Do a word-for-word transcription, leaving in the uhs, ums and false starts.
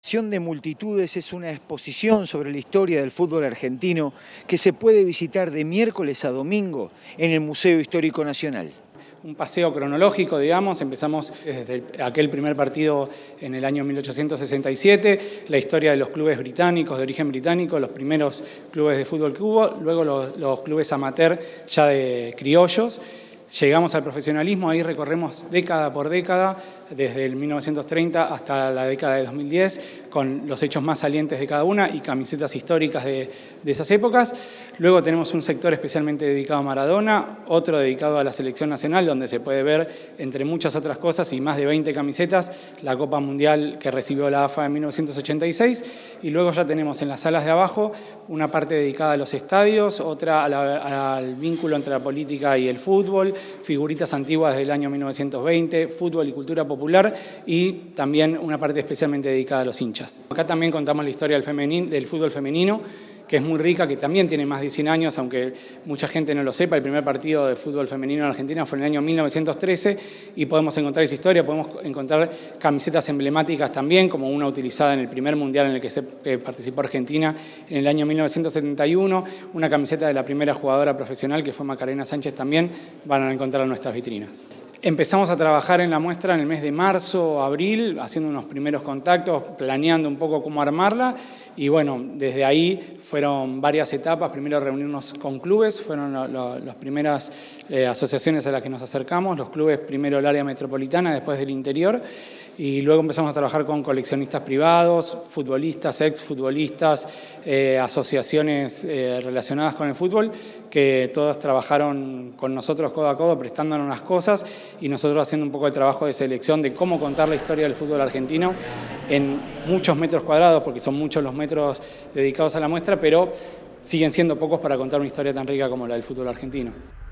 Exposición de Multitudes es una exposición sobre la historia del fútbol argentino que se puede visitar de miércoles a domingo en el Museo Histórico Nacional. Un paseo cronológico, digamos, empezamos desde aquel primer partido en el año mil ochocientos sesenta y siete, la historia de los clubes británicos, de origen británico, los primeros clubes de fútbol que hubo, luego los, los clubes amateur ya de criollos. Llegamos al profesionalismo, ahí recorremos década por década, desde el mil novecientos treinta hasta la década de dos mil diez, con los hechos más salientes de cada una y camisetas históricas de, de esas épocas. Luego tenemos un sector especialmente dedicado a Maradona, otro dedicado a la selección nacional, donde se puede ver, entre muchas otras cosas y más de veinte camisetas, la Copa Mundial que recibió la A F A en mil novecientos ochenta y seis. Y luego ya tenemos en las salas de abajo una parte dedicada a los estadios, otra a la, al vínculo entre la política y el fútbol, figuritas antiguas del año mil novecientos veinte, fútbol y cultura popular y también una parte especialmente dedicada a los hinchas. Acá también contamos la historia del, femenino, del fútbol femenino, que es muy rica, que también tiene más de cien años, aunque mucha gente no lo sepa. El primer partido de fútbol femenino en Argentina fue en el año mil novecientos trece y podemos encontrar esa historia, podemos encontrar camisetas emblemáticas también, como una utilizada en el primer mundial en el que, se, que participó Argentina en el año mil novecientos setenta y uno, una camiseta de la primera jugadora profesional que fue Macarena Sánchez también, van a encontrar en nuestras vitrinas. Empezamos a trabajar en la muestra en el mes de marzo o abril, haciendo unos primeros contactos, planeando un poco cómo armarla y bueno, desde ahí fueron varias etapas. Primero reunirnos con clubes, fueron lo, lo, las primeras eh, asociaciones a las que nos acercamos, los clubes primero el área metropolitana, después del interior y luego empezamos a trabajar con coleccionistas privados, futbolistas, exfutbolistas, eh, asociaciones eh, relacionadas con el fútbol, que todos trabajaron con nosotros codo a codo, prestándonos las cosas y nosotros haciendo un poco el trabajo de selección de cómo contar la historia del fútbol argentino en muchos metros cuadrados, porque son muchos los metros dedicados a la muestra, pero siguen siendo pocos para contar una historia tan rica como la del fútbol argentino.